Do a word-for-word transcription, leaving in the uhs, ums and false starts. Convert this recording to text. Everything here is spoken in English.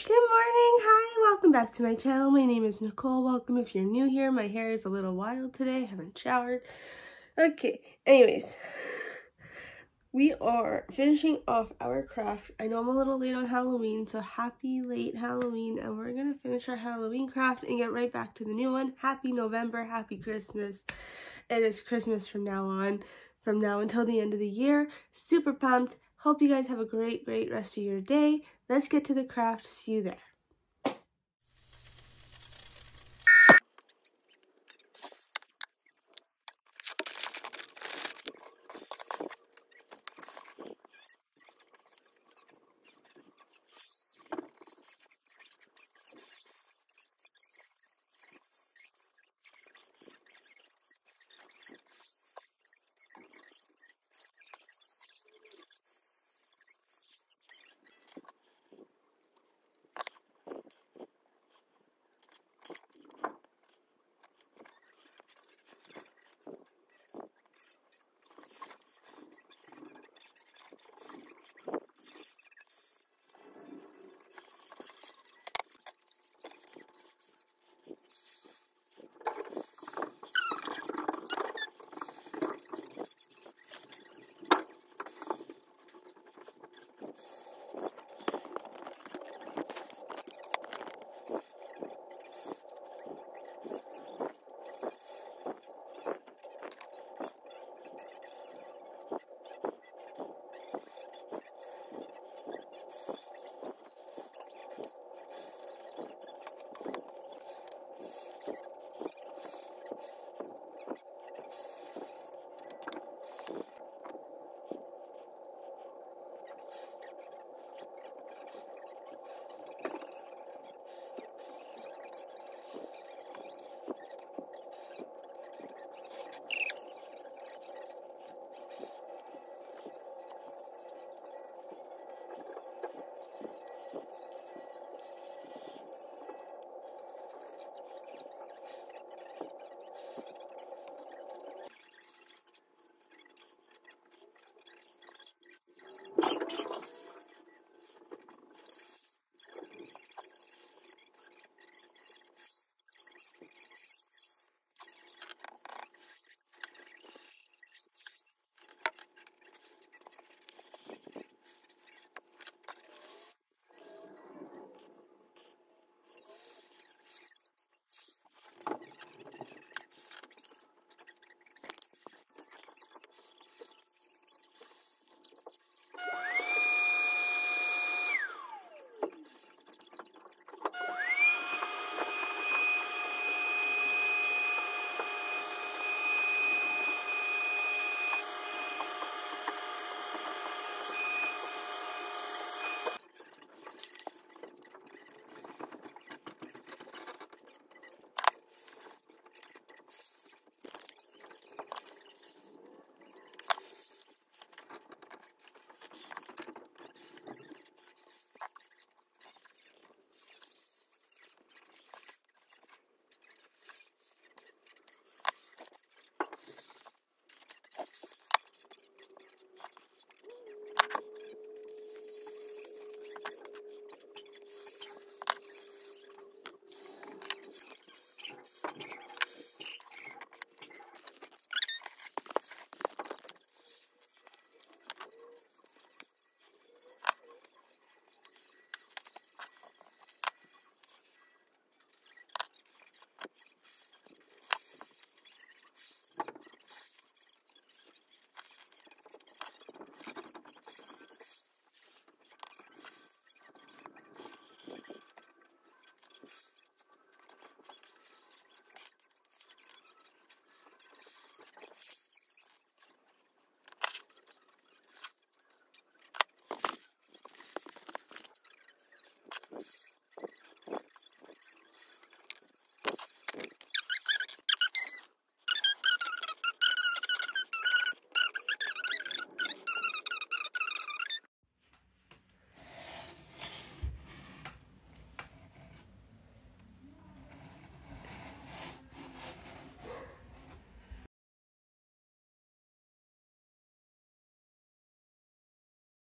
Good morning, hi, welcome back to my channel. My name is Nicole. Welcome if you're new here. My hair is a little wild today. I haven't showered. Okay, anyways, we are finishing off our craft. I know I'm a little late on Halloween, so happy late Halloween, and we're gonna finish our Halloween craft and get right back to the new one. Happy November, happy Christmas. It is Christmas from now on, from now until the end of the year. Super pumped. Hope you guys have a great, great rest of your day. Let's get to the craft. See you there.